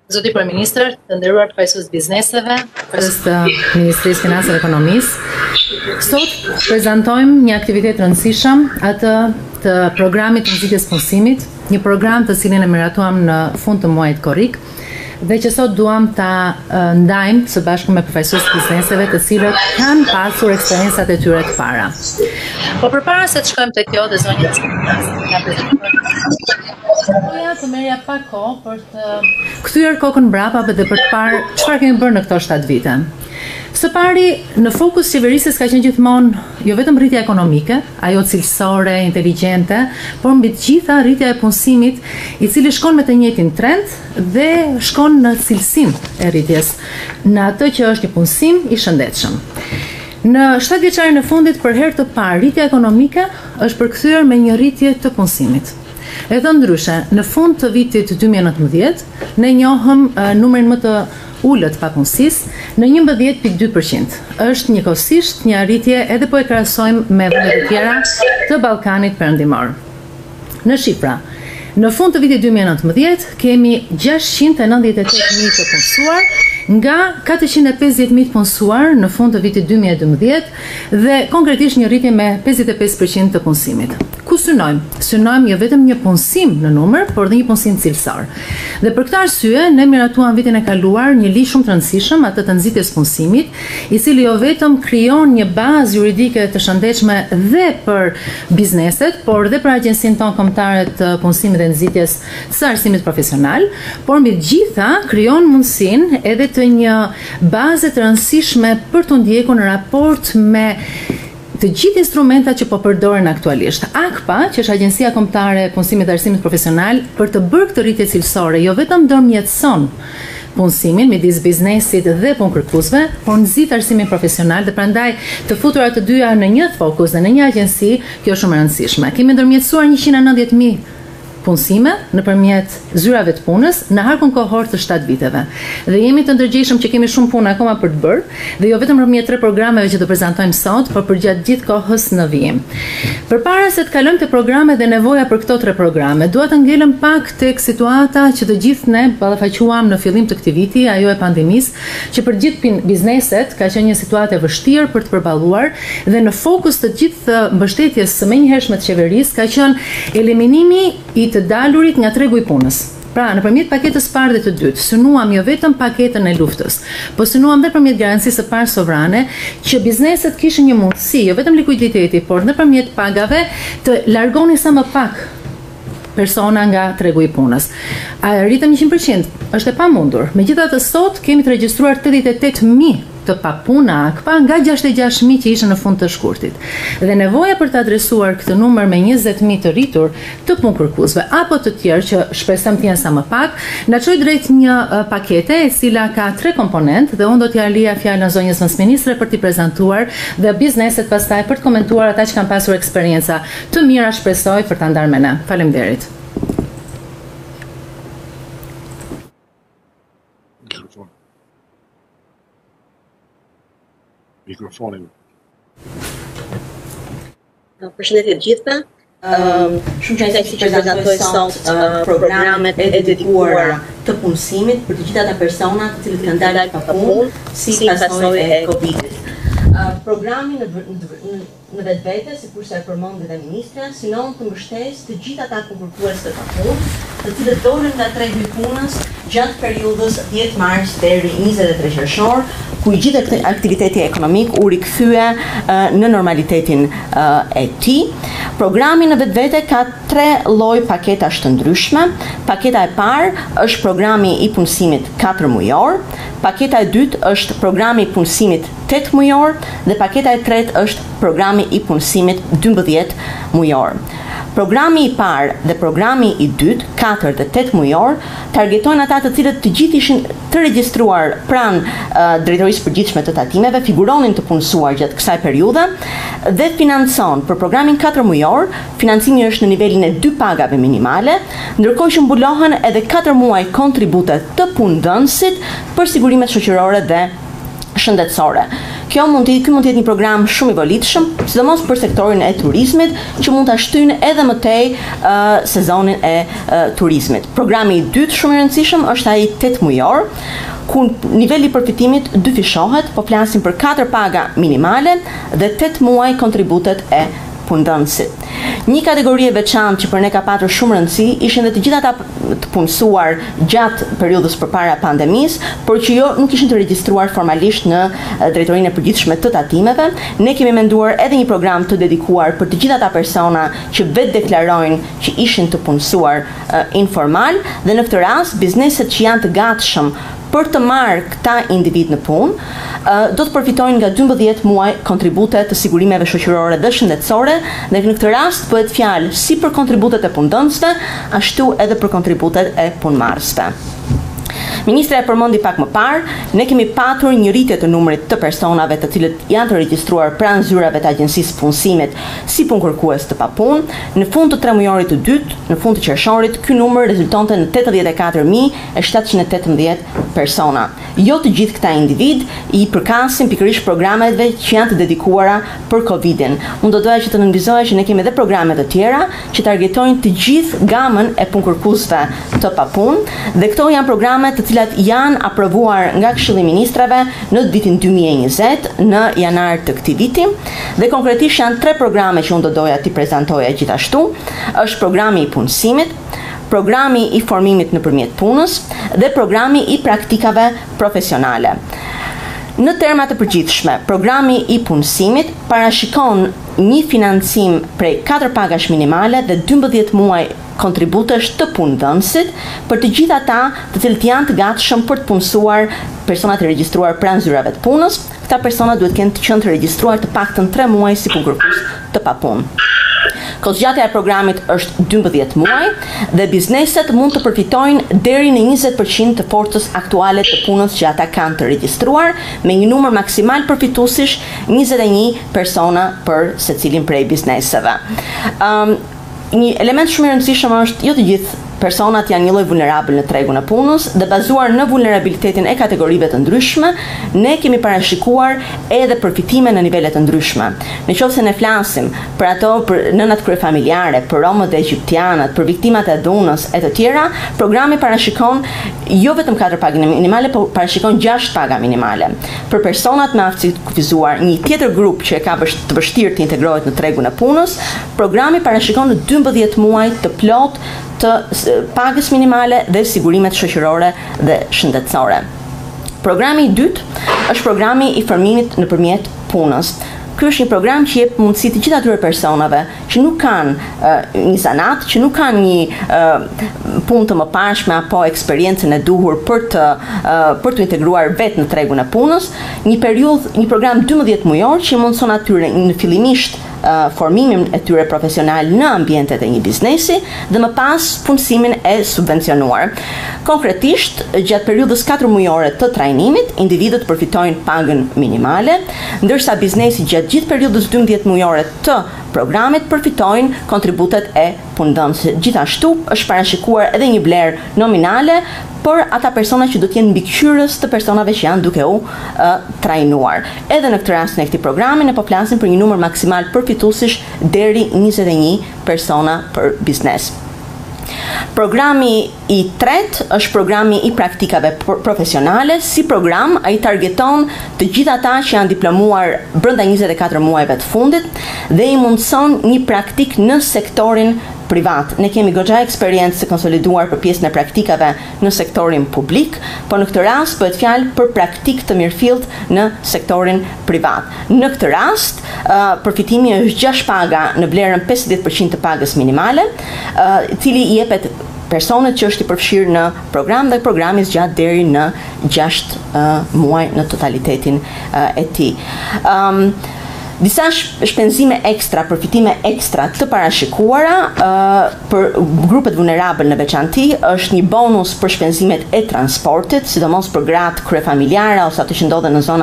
Zoti Kryeministër, të nderuar përfaqësues bizneseve, të Ministrisë Financave dhe Ekonomisë. Sot prezantojmë një aktivitet të rëndësishëm, atë të programit të nxitjes punësimit, një program të cilin e miratuam në fund të muajit korrik, dhe që sot duam ta ndajmë së bashku me përfaqësues të bizneseve të cilët kanë pasur eksperiencat e tyre të para. Po përpara se të shkojmë te kjo, dhe zonja doja të merja pak kohë për të kthyer kokën mbrapa dhe për të parë çfarë kemi bërë në këto 7 vite. Së pari, në fokus qeverisës ka qenë gjithmonë jo vetëm rritja ekonomike, ajo cilësore, inteligjente, por mbi të gjitha rritja e punësimit, i cili shkon me të njëjtin trend dhe shkon në cilësinë e rritjes, në atë që është një punësim i shëndetshëm. Në 7 vjeçarin e fundit, për herë të parë, rritja ekonomike është përkthyer me një rritje të punësimit. E thënë ndryshe, në fund të vitit 2019, ne njohëm numrin më të ullët papunësisë në 11.2%. Është njëkohësisht një arritje edhe po e krahasojmë me vendet e tjera të Ballkanit Perëndimor. Në shifra, në fund të vitit 2019 kemi 698.000 të punësuar, nga 450.000 të punësuar në fund të vitit 2012 dhe konkretisht një rritje me 55% të punësimit. Ku synojmë? Synojmë jo vetëm një punësim në numër, por dhe një punësim cilësor. Dhe për këtë arsye, ne miratuam vitin e kaluar një ligj shumë të rëndësishëm, atë të nxitjes punësimit, i cili jo vetëm krijon një bazë juridike të shëndetshme dhe për bizneset, por dhe për agjencinë tonë kombëtare të punësimit dhe nxitjes së arsimit profesional, por mbi të gjitha krijon mundësinë edhe të një baze të rëndësishme për të ndjekur në raport me të gjithë instrumentat që po përdoren aktualisht. AKPA, që është Agjencia Kombëtare e Punësimit dhe Arsimit Profesional, për të bërë këtë rritje cilësore, jo vetëm ndërmjetëson punësimin midis biznesit dhe punëkërkuesve, por nxit arsimin profesional dhe prandaj të futura të dyja në një fokus dhe në një agjenci, kjo është shumë e rëndësishme. Kemi ndërmjetësuar 190.000 punësime nëpërmjet zyrave të punës në harkun kohor të 7 viteve. Dhe jemi të ndërgjegjshëm që kemi shumë punë akoma për të bërë, dhe jo vetëm nëpërmjet 3 programeve që do prezantojmë sot, por përgjatë gjithë kohës në vijim. Përpara se të kalojmë te programet dhe nevoja për këto 3 programe, dua të ngelem pak tek situata që të gjithë ne ballafaquam në fillim të këtij viti, ajo e pandemisë, që për gjithë bizneset ka qenë një situatë e vështirë për të përballuar dhe në fokus të gjithë mbështetjes së menjëhershme të qeverisë ka qenë eliminimi i të dalurit nga tregu i punës. Pra, nëpërmjet paketës parë dhe të dytë, synuam jo vetëm paketën e luftës, po synuam dhe nëpërmjet garancisë së parë sovrane që bizneset kishin një mundësi, jo vetëm likuiditeti, por nëpërmjet pagave të largonin sa më pak persona nga tregu i punës. A rritëm 100%? Është e pamundur. Megjithatë sot kemi të regjistruar 88.000 të papuna AKPA nga 66.000 që ishën në fund të shkurtit. Dhe nevoja për të adresuar këtë numër me 20.000 të rritur të punëkërkuesve apo të tjerë që shpresojmë të jenë sa më pak, na çoi drejt një pakete e cila ka 3 komponent dhe unë do t'ia lija fjalën zonjës ministre për t'i prezantuar dhe bizneset pastaj për të komentuar ata që kanë pasur eksperjenca të mira, shpresoj, për ta ndarë me ne. Faleminderit. Mikrofonin. Përshëndetje të gjithëve. Shumë qëndaj si që prezantoj sot programet e dedikuara të punësimit për të gjitha ata persona të cilët kanë dalë pa punë si pasojë e Covid-it. Programi në vetvete, sikurse e përmendi dhe ministra, synon të mbështesë të gjithë ata punëkërkues të papunë, të cilët dolën nga tregu i punës gjatë periudhës 10 mars deri 23 qershor, ku i gjithë aktiviteti ekonomik u rikthye në normalitetin e tij. Programi në vetvete ka 3 lloj paketash të ndryshme. Paketa e parë është programi i punësimit 4 mujor, paketa e dytë është programi i punësimit 8 mujor dhe paketa e tretë është programi i punësimit 12 mujor. Programi i parë dhe programi i dytë, 4 dhe 8 mujor, targetojnë ata të cilët të gjithë ishin të regjistruar pranë Drejtorisë Përgjithshme të Tatimeve, figuronin të punësuar gjatë kësaj periudhe dhe financon për programin 4 mujor, financimi është në nivelin e 2 pagave minimale, ndërkohë që mbulohen edhe 4 muaj kontribute të punëdhënësit për sigurimet shoqërore dhe shëndetësore. Ky mund të jetë një program shumë i volitshëm, sidomos për sektorin e turizmit, që mund ta shtyjë edhe më tej sezonin e turizmit. Programi i dytë shumë i rëndësishëm është ai 8 mujor, ku niveli i përfitimit dyfishohet, po flasim për 4 paga minimale dhe 8 muaj kontributet e punëdhënësit. Një kategori e veçantë që për ne ka patur shumë rëndësi ishin dhe të gjithë ata të punësuar gjatë periudhës përpara pandemisë, por që nuk ishin të regjistruar formalisht në drejtorinë e përgjithshme të tatimeve. Ne kemi menduar edhe një program të dedikuar për të gjithë ata persona që vetë deklarojnë që ishin të punësuar informal, dhe në këtë rast bizneset që janë të gatshëm për të marrë këta individ në punë, do të përfitojnë nga 12 muaj kontribute të sigurimeve shoqërore dhe shëndetësore, dhe në këtë rast bëhet fjalë si për kontributet e punëdhënësve, ashtu edhe për kontributet e punëmarrësve. Ministra e përmendi pak më parë, ne kemi patur një rritje të numrit të personave të cilët janë të regjistruar pranë zyrave të Agjencisë Punësimit si punkërkues të papunë. Në fund të 3 mujorit të dytë, në fund të qershorit, ky numër rezultonte në 84.718 persona. Jo të gjithë këta individ i përkasin pikërisht programeve që janë të dedikuara për Covidin. Unë do doja që të nënvizoja që ne kemi edhe programe të tjera që targetojnë të gjithë gamën e punkërkuesve të papunë, dhe këto janë programe të cilat janë aprovuar nga Këshilli i Ministrave në vitin 2020 në janar të këtij viti, dhe konkretisht janë 3 programe që unë do doja t'i prezantoja gjithashtu. Është programi i punësimit, programi i formimit nëpërmjet punës dhe programi i praktikave profesionale. Në terma të përgjithshme, programi i punësimit parashikon një financim prej 4 pagash minimale dhe 12 muaj kontributesh të punëdhënësit për të gjithë ata të cilët janë të gatshëm për të punësuar personat e regjistruar pranë zyrave të punës. Këta persona duhet të qenë të regjistruar të paktën 3 muaj si punkërkues të papunë. Kohëzgjatja e programit është 12 muaj dhe bizneset mund të përfitojnë deri në 20% të forcës aktuale të punës që ata kanë të regjistruar, me një numër maksimal përfituesish 21 persona për secilin prej bizneseve. Një element shumë i rëndësishëm është jo të gjithë personat janë një lloj vulnerabël në tregun e punës, dhe bazuar në vulnerabilitetin e kategorive të ndryshme, ne kemi parashikuar edhe përfitime në nivele të ndryshme. Nëse ne flasim për ato, për nënat kryefamiljare, për romët dhe egjiptianët, për viktimat e dhunës e të tjera, programi parashikon jo vetëm 4 paga minimale, por parashikon 6 paga minimale. Për personat me aftësi të kufizuar, një tjetër grup që ka të vështirë të integrohet në tregun e punës, programi parashikon 12 muaj të plot të pagës minimale dhe sigurimet shoqërore dhe shëndetësore. Programi i dytë është programi i formimit nëpërmjet punës. Ky është një program që jep mundësi të gjithë atyre personave që nuk kanë një zanat, që nuk kanë një punë të mëparshme apo eksperiencën e duhur për të integruar vetë në tregun e punës, një program 12 mujor që mundson atyre në fillimisht formimin e tyre profesional në ambientet e një biznesi dhe më pas punësimin e subvencionuar. Konkretisht, gjatë periudhës 4 mujore të trajnimit, individët përfitojnë pagën minimale, ndërsa biznesi gjatë gjithë periudhës 12 mujore të programit përfitojnë kontributet e punëdhënësit. Gjithashtu është parashikuar edhe një vlerë nominale për ata persona që do të jenë mbikëqyrës të personave që janë duke u trajnuar. Edhe në këtë rast në këtij programi ne po flasim për një numër maksimal përfituesish deri 21 persona për biznes. Programi i tretë është programi i praktikave profesionale. Si program, ai targeton të gjithë ata që janë diplomuar brenda 24 muajve të fundit dhe i mundson një praktik në sektorin privat. Ne kemi goxha eksperiencë të konsoliduar për pjesën e praktikave në sektorin publik, por në këtë rast bëhet fjalë për praktik të mirëfillt në sektorin privat. Në këtë rast, përfitimi është 6 paga në vlerën 50% të pagës minimale, i cili i jepet personat që është i përfshirë në program dhe programi zgjat deri në 6 muaj në totalitetin e tij. Disa shpenzime ekstra, përfitime ekstra të parashikuara për grupet vulnerabël në veçanti është një bonus për shpenzimet e transportit, sidomos për gratë kryefamiljare ose ato që ndodhen në zona